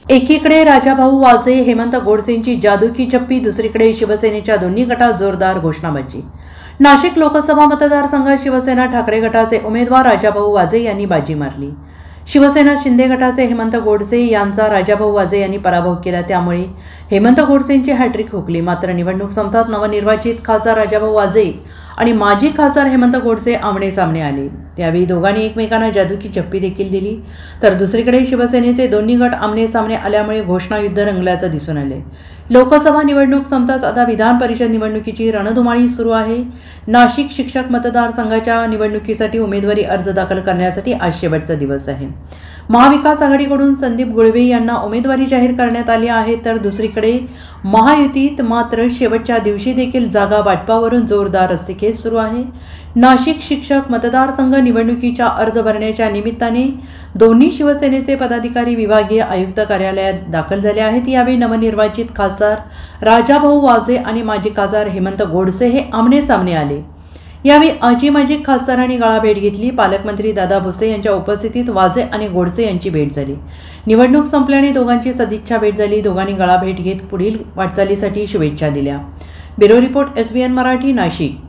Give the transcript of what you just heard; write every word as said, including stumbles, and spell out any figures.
एकीकडे राजाभाऊ वाजे हेमंत गोडसेंची जादू की चप्पी, दुसरीकडे शिवसेनेच्या दोन्ही गटात जोरदार घोषणाबाजी। नाशिक लोकसभा मतदारसंघात शिवसेना ठाकरे गटाचे उमेदवार राजाभाऊ वाजे यांनी बाजी मारली। शिवसेना शिंदे गटाचे हेमंत गोडसे यांचा राजाभाऊ वाजे यांनी पराभव केला, त्यामुळे हेमंत गोडसेंची हॅट्रिक हुकली। मात्र निवडणूक संपतात नवनिर्वाचित खासदार राजाभाऊ वाजे आणि माजी खासदार हेमंत गोडसे आमने सामने आले। त्यावेळी दोघांनी एकमेकांना जादू की चप्पी देखील दिली, तर दुसरीकडे शिवसेनेचे दोन्ही गट आमने सामने आल्यामुळे घोषणा युद्ध रंगल्याचं दिसून आले। लोकसभा निवडणूक संपताच आता विधान परिषद निवडणुकीची रणधुमाळी सुरू आहे। नाशिक शिक्षक मतदारसंघाच्या निवडणुकीसाठी उमेदवारी अर्ज दाखल करण्यासाठी आज शेवटचा दिवस आहे। महाविकास आघाडीकडून संदीप गुळवे यांना उमेदवारी जाहीर करण्यात आली आहे, तर दुसरीकडे महायुतीत मात्र शेवटच्या दिवशी देखील जागा वाटपावरून जोरदार रस्सीखेच सुरू आहे। नाशिक शिक्षक मतदारसंघ निवडणुकीच्या अर्ज भरण्याच्या निमित्ताने दोन्ही शिवसेनेचे पदाधिकारी विभागीय आयुक्त कार्यालयात दाखल झाले आहेत। यावेळी नवनिर्वाचित खासदार राजाभाऊ वाजे आणि माजी खासदार हेमंत गोडसे हे आमने सामने आले। यावेळी आजी माजी खासदारांनी गळाभेट घेतली। पालकमंत्री दादा भुसे यांच्या उपस्थितीत वाजे आणि गोडसे यांची भेट झाली। निवडणूक संपल्याने दोघांची सदिच्छा भेट झाली। दोघांनी गळाभेट घेत पुढील वाटचालीसाठी शुभेच्छा दिल्या। Bureau report S B N Marathi, Nashik.